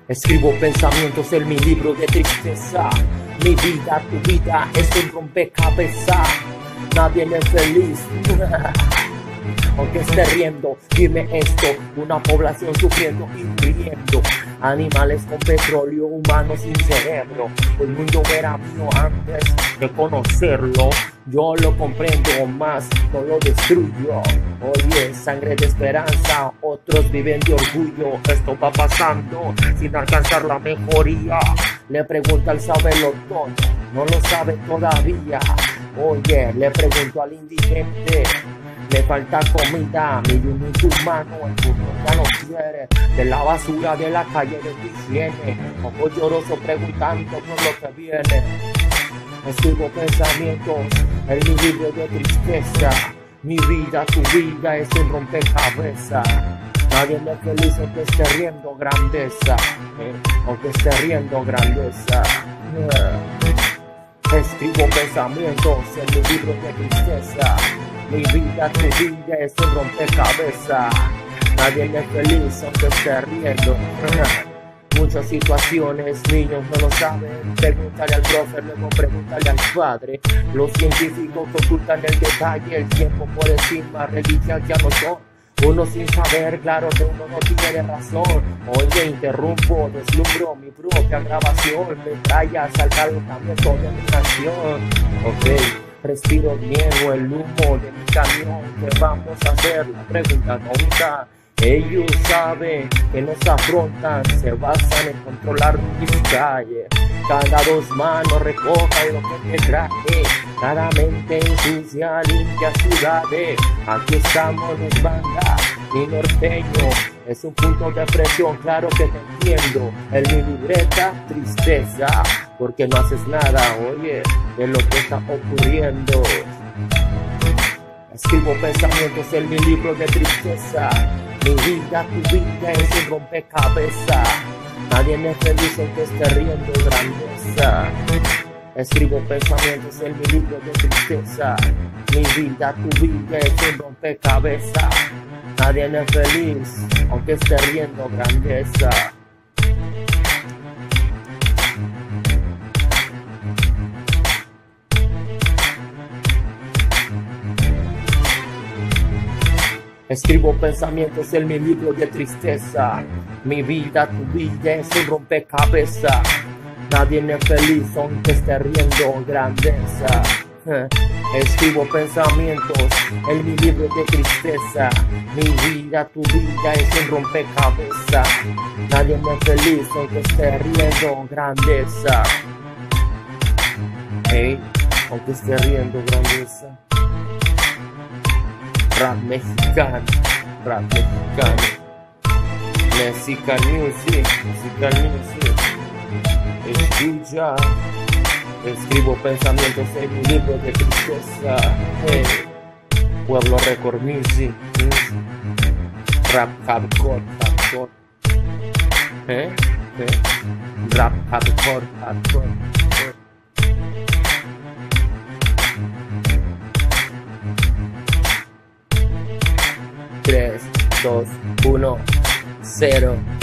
Escribo pensamientos en mi libro de tristeza. Mi vida, tu vida es un rompecabezas. Nadie es feliz. Aunque esté riendo, dime esto: una población sufriendo y muriendo. Animales con petróleo, humanos sin cerebro. El mundo era mío antes de conocerlo. Yo lo comprendo más, no lo destruyo. Oye, sangre de esperanza, otros viven de orgullo. Esto va pasando sin alcanzar la mejoría. Le pregunta al sabelo todo, no lo sabe todavía. Oye, le pregunto al indigente, le falta comida, mi unidad humano, el mundo ya no quiere de la basura de la calle de tu higiene. Ojo lloroso preguntando por lo que viene. Escribo pensamientos en mi libro de tristeza. Mi vida, tu vida es un rompecabezas. Nadie es feliz aunque esté riendo grandeza, aunque esté riendo grandeza. Escribo pensamientos en mi libro de tristeza. Mi vida, tu vida es un rompecabezas. Nadie es feliz aunque esté riendo. Muchas situaciones, niños no lo saben. Pregúntale al profe, luego pregúntale al padre. Los científicos ocultan el detalle, el tiempo por encima, religias ya no son. Uno sin saber, claro que uno no tiene razón. Oye, interrumpo, deslumbro mi propia grabación. Metrallas al calentamiento de mi canción. Ok, respiro miedo, el humo de mi camión. ¿Qué vamos a hacer? La pregunta tonta. Ellos saben que nos afrontan, se basan en controlar mis calles. Cada dos manos recoja lo que te traje, cada mente ensucia, limpia ciudades. Aquí estamos los bandas y norteño. Es un punto de presión, claro que te entiendo. En mi libreta, tristeza, porque no haces nada, oye, de lo que está ocurriendo. Escribo pensamientos en mi libro de tristeza. Mi vida, tu vida es un rompecabezas. Nadie es feliz aunque esté riendo grandeza. Escribo pensamientos en mi libro de tristeza. Mi vida, tu vida es un rompecabezas. Nadie es feliz aunque esté riendo grandeza. Escribo pensamientos en mi libro de tristeza. Mi vida, tu vida es un rompecabezas. Nadie es feliz aunque esté riendo grandeza. Escribo pensamientos en mi libro de tristeza. Mi vida, tu vida es un rompecabezas. Nadie es feliz aunque esté riendo grandeza. Hey, aunque esté riendo grandeza. Rap mexicano, rap mexicano. Mexican music, Mexican music. Escucha, escribo pensamientos en mi libro de tristeza. Hey. Pueblo Record Music, rap hardcore, hardcore. Rap hardcore, hardcore. 3, 2, 1, 0.